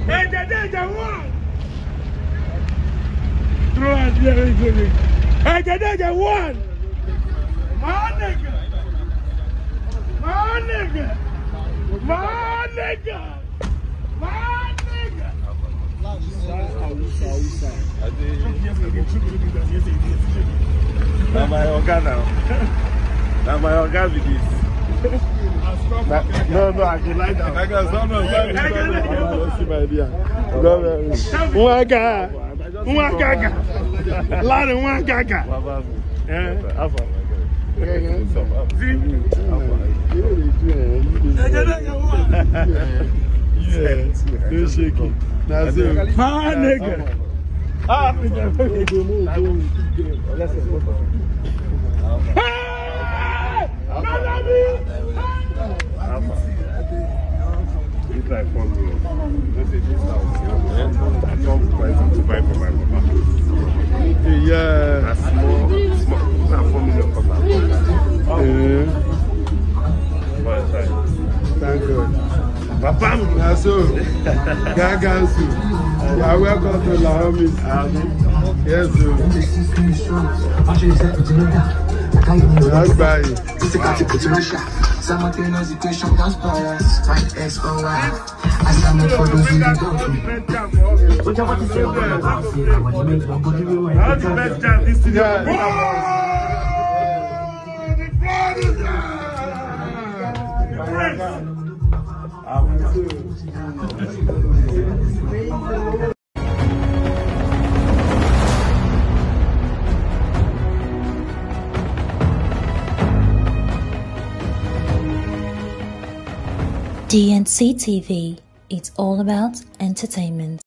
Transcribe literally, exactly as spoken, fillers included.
Hey, the danger one. Throw us there, good. Hey, the danger one. My nigga. My nigga. My nigga. My nigga. Now my organ now. Now my organ with this. No, no, I can lie down. I got some of them. I see my idea. No, no. One gaga. One gaga. Lot of one gaga. Yeah. No shaky. That's it. My nigga. Ah, it's like four million. Let's say this house. I come to buy something to buy for my papa. Yeah. That's small, small. Not four million for my papa. Yeah. One time. Thank God. Papa, that's so. Gaaga, you are welcome to Lahore. Yes, sir. That's by simultaneous equation transparent. Find X or Y. As I'm for those who don't know. What you want to say about that? how's the best chance this thing? D N C T V, it's all about entertainment.